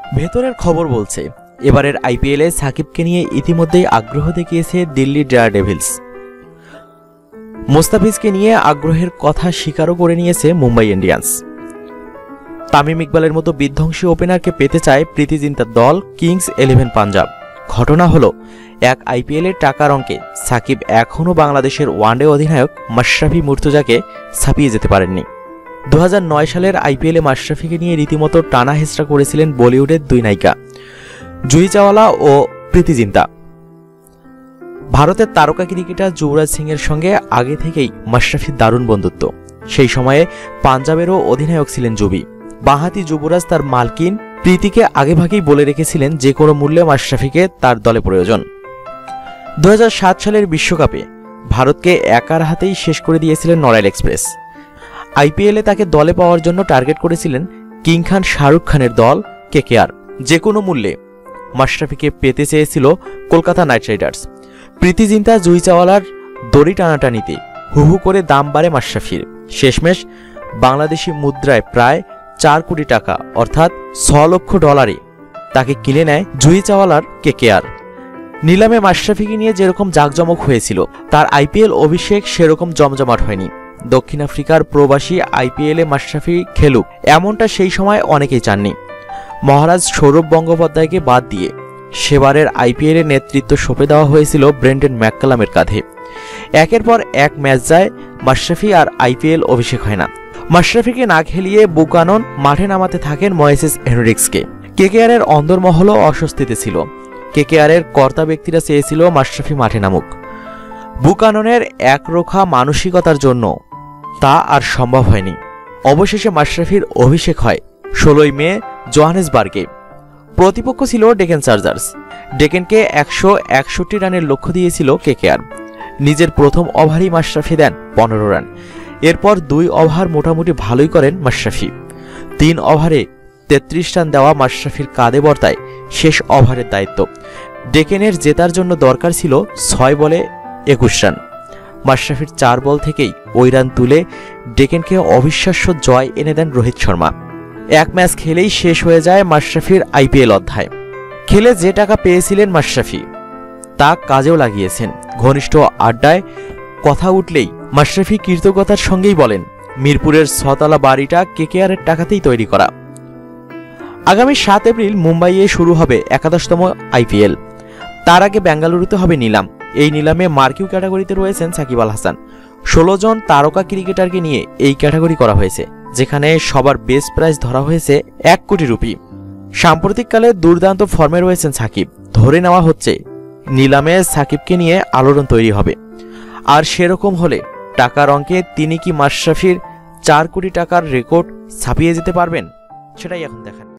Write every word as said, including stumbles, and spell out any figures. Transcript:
ভেতরের খবর বলছে এবারের আইপিএলে সাকিবকে নিয়ে ইতিমধ্যেই আগ্রহ দেখিয়েছে দিল্লি ডেয়ারডেভিলস। মোস্তাফিজকে নিয়ে আগ্রহের কথা স্বীকারও করে নিয়েছে মুম্বাই ইন্ডিয়ান্স। তামিম ইকবালের মতো বিধ্বংসী ওপেনারকে পেতে চায় প্রীতি জিন্তার দল কিংস ইলেভেন পাঞ্জাব। ঘটনা হলো, এক আইপিএলের টাকার অঙ্কে সাকিব এখনও বাংলাদেশের ওয়ানডে অধিনায়ক মাশরাফি মুর্তজাকে ছাপিয়ে যেতে পারেননি। দু হাজার নয় সালের আইপিএলে মাশরাফিকে নিয়ে রীতিমতো টানা হেচড়া করেছিলেন বলিউডের দুই নায়িকা জুহি চাওয়ালা ও প্রীতি জিন্তা। ভারতের তারকা ক্রিকেটার যুবরাজ সিং এর সঙ্গে আগে থেকেই মাশরাফির দারুণ বন্ধুত্ব। সেই সময়ে পাঞ্জাবেরও অধিনায়ক ছিলেন যুবি। বাঁহাতি যুবরাজ তার মালকিন প্রীতিকে আগেভাগেই বলে রেখেছিলেন যে কোনো মূল্যে মাশরাফিকে তার দলে প্রয়োজন। দু হাজার সাত সালের বিশ্বকাপে ভারতকে একার হাতেই শেষ করে দিয়েছিলেন নড়াইল এক্সপ্রেস। আইপিএলে তাকে দলে পাওয়ার জন্য টার্গেট করেছিলেন কিং খান শাহরুখ খানের দল কেকেআর। যে কোনো মূল্যে মাশরাফিকে পেতে চেয়েছিল কলকাতা নাইট রাইডার্স। প্রীতি জিন্তা জুহি চাওয়ালার দড়ি টানাটানিতে হু হু করে দাম বাড়ে মাশরাফির। শেষমেশ বাংলাদেশি মুদ্রায় প্রায় চার কোটি টাকা অর্থাৎ ছ লক্ষ ডলারে তাকে কিনে নেয় জুহি চাওয়ালার কেকেআর। নিলামে মাশরাফিকে নিয়ে যেরকম জাঁকজমক হয়েছিল, তার আইপিএল অভিষেক সেরকম জমজমাট হয়নি। দক্ষিণ আফ্রিকার প্রবাসী আইপিএলে মাশরাফি খেলুক এমনটা সেই সময় অনেকেই চাননি। মহারাজ সৌরভ গঙ্গোপাধ্যায়কে বাদ দিয়ে সেবারের আইপিএলের নেতৃত্ব সঁপে দেওয়া হয়েছিল ব্রেন্ডন ম্যাককালামের কাঁধে। একের পর এক ম্যাচ যায়, মাশরাফি আর আইপিএল অভিষেক হয় না। মাশরাফিকে না খেলিয়ে বুকানন মাঠে নামাতে থাকেন ময়েসেস হেনরিক্সকে। কেকেআরের অন্দরমহলও অস্বস্তিতে ছিল। কেকেআরের কর্তা ব্যক্তিরা চেয়েছিল মাশরাফি মাঠে নামুক। বুকাননের একরোখা মানসিকতার জন্য তা আর সম্ভব হয়নি। অবশেষে মাশরাফির অভিষেক হয় ষোলোই মে জোহানেসবার্গে। প্রতিপক্ষ ছিল ডেকেন চার্জার্স। ডেকেনকে একশো একষট্টি রানের লক্ষ্য দিয়েছিল কেকেআর। নিজের প্রথম ওভারেই মাশরাফি দেন পনেরো রান। এরপর দুই ওভার মোটামুটি ভালোই করেন মাশরাফি। তিন ওভারে তেত্রিশ রান দেওয়া মাশরাফির কাঁধে বর্তায় শেষ ওভারের দায়িত্ব। ডেকেনের জেতার জন্য দরকার ছিল ছয় বলে একুশ রান। মাশরাফির চার বল থেকেই ওই রান তুলে ডেকেনকে অবিশ্বাস্য জয় এনে দেন রোহিত শর্মা। এক ম্যাচ খেলেই শেষ হয়ে যায় মাশরাফির আইপিএল অধ্যায়। খেলে যে টাকা পেয়েছিলেন মাশরাফি তা কাজেও লাগিয়েছেন। ঘনিষ্ঠ আড্ডায় কথা উঠলেই মাশরাফি কৃতজ্ঞতার সঙ্গেই বলেন, মিরপুরের ছতলা বাড়িটা কেকেআরের টাকাতেই তৈরি করা। আগামী সাত এপ্রিল মুম্বাইয়ে শুরু হবে একাদশতম আইপিএল। তার আগে বেঙ্গালুরুতে হবে নিলাম। এই নিলামে মার্কিউ ক্যাটাগরিতে রয়েছেন সাকিব আল হাসান। ষোলো জন তারকা ক্রিকেটারকে নিয়ে এই ক্যাটাগরি করা হয়েছে, যেখানে সবার বেস্ট প্রাইস ধরা হয়েছে এক কোটি রুপি। সাম্প্রতিককালে দুর্দান্ত ফর্মে রয়েছেন সাকিব। ধরে নেওয়া হচ্ছে নিলামে সাকিবকে নিয়ে আলোড়ন তৈরি হবে। আর সেরকম হলে টাকার অঙ্কে তিনি কি মাশরাফির চার কোটি টাকার রেকর্ড ছাপিয়ে যেতে পারবেন, সেটাই এখন দেখার।